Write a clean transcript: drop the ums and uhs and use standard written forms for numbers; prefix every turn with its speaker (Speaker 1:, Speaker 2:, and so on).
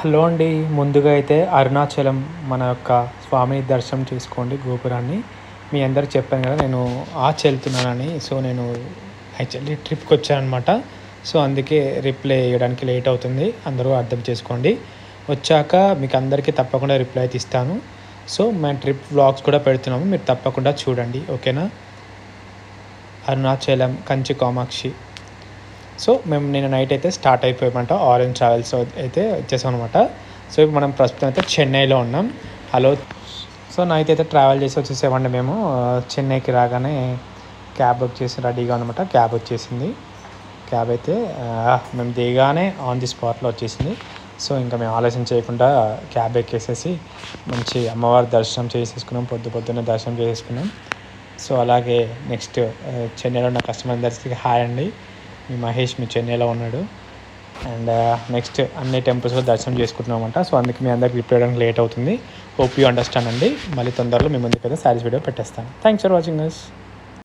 Speaker 1: Hello అండి. ముందుగా అయితే అరుణాచలం మన యొక్క స్వామిని దర్శనం చేసుకోండి గోపురాన్ని. మీ అందరికి చెప్పాను కదా నేను వెళ్తున్నానని. సో నేను యాక్చువల్లీ ట్రిప్కి వచ్చానమాట. సో అందుకే రిప్లై ఇవ్వడానికి లేట్ అవుతుంది, అందరూ అర్థం చేసుకోండి. వచ్చాక మీకు అందరికీ తప్పకుండా రిప్లై అయితే ఇస్తాను. సో మేము ట్రిప్ వ్లాగ్స్ కూడా పెడుతున్నాము, మీరు తప్పకుండా చూడండి, ఓకేనా. అరుణాచలం కంచి కామాక్షి. సో మేము నిన్న నైట్ అయితే స్టార్ట్ అయిపోయామంట, ఆరెంజ్ ట్రావెల్స్ అయితే వచ్చేసాం అనమాట. సో ఇప్పుడు మనం ప్రస్తుతం అయితే చెన్నైలో ఉన్నాం. హలో. సో నైట్ అయితే ట్రావెల్ చేసి వచ్చేసామండి మేము. చెన్నైకి రాగానే క్యాబ్ బుక్ చేసి రెడీగా అనమాట. క్యాబ్ వచ్చేసింది. క్యాబ్ అయితే మేము దిగానే ఆన్ ది స్పాట్లో వచ్చేసింది. సో ఇంకా మేము ఆలోచన చేయకుండా క్యాబ్ ఎక్కేసేసి మంచి అమ్మవారి దర్శనం చేసేసుకున్నాం, పొద్దున్నే దర్శనం చేసేసుకున్నాం. సో అలాగే నెక్స్ట్ చెన్నైలో ఉన్న కస్టమర్ అందరికీ హాయ్ అండి, మీ మహేష్ మీ చెన్నైలో ఉన్నాడు. అండ్ నెక్స్ట్ అన్ని టెంపుల్స్లో దర్శనం చేసుకుంటున్నామంట. సో అందుకే మీ అందరికి రిప్లై చేయడానికి లేట్ అవుతుంది. హోప్ యూ అండర్స్టాండ్ అండి. మళ్ళీ తొందరలో మీ ముందుకైతే శారీస్ వీడియో పెట్టేస్తాను. Thanks for watching us.